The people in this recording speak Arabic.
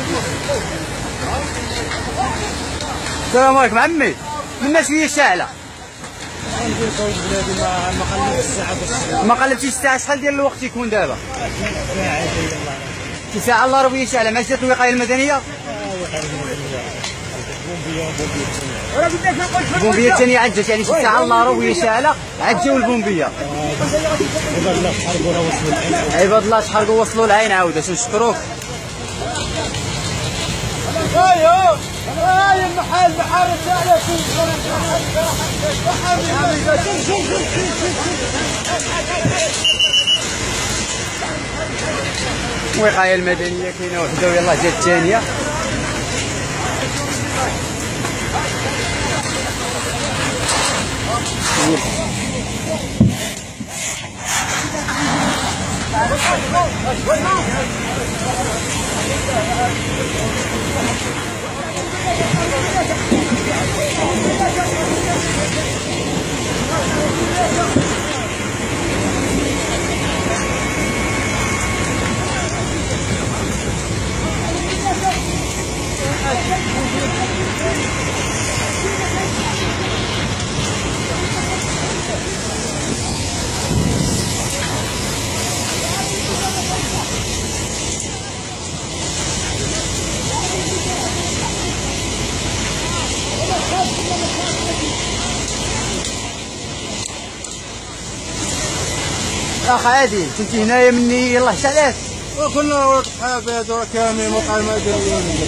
السلام عليكم عمي، منا شويه شاعله. ما قلبتيش الساعه؟ شحال ديال الوقت يكون دابا؟ شي ساعه الله راه شاعله. ما جات الوقايه المدنيه؟ البومبيه الثانيه عجت، يعني شي ساعه الله راه شاعله عجاو البومبيه. عباد الله تحرقوا وصلوا العين عاوده، تنشكروك. هاي المحل بحار الشعلة. الوقايه المدنيه كاينه وحده ويلاه جات الثانيه. اخ عادل، كنتي هنايا مني يلاه شعلات؟ وكنا وقت حابات وكامل موقع مدنيين.